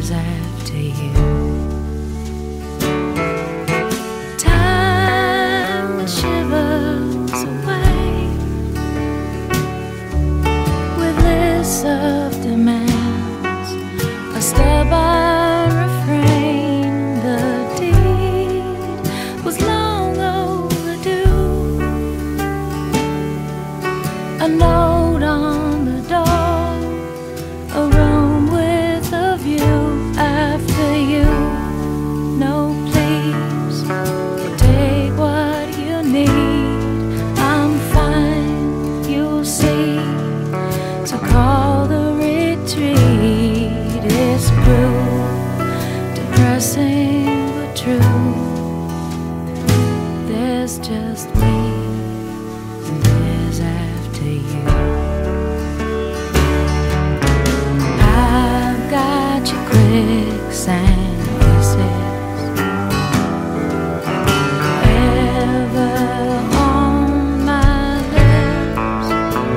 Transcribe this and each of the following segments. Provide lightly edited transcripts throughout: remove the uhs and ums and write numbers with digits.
there's after you. Time shivers away with lists of demands, a stubborn refrain. The deed was long overdue. A note on the door, a room with a view. After you, no please, take what you need. I'm fine, you'll see. So call the retreat. It's cruel, depressing but true. There's just me, and there's after you. I've got your quicksand pieces ever on my lips.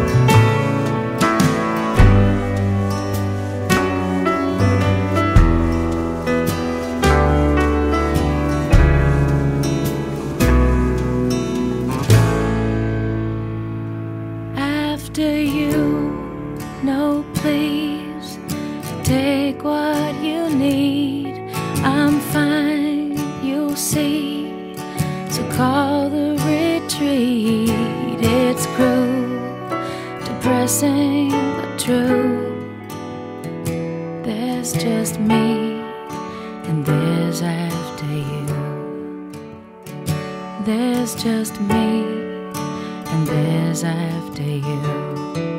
After you, no please, take what you need. I'm fine, you'll see. So call the retreat. It's cruel, depressing but true. There's just me, and there's after you. There's just me, and there's after you.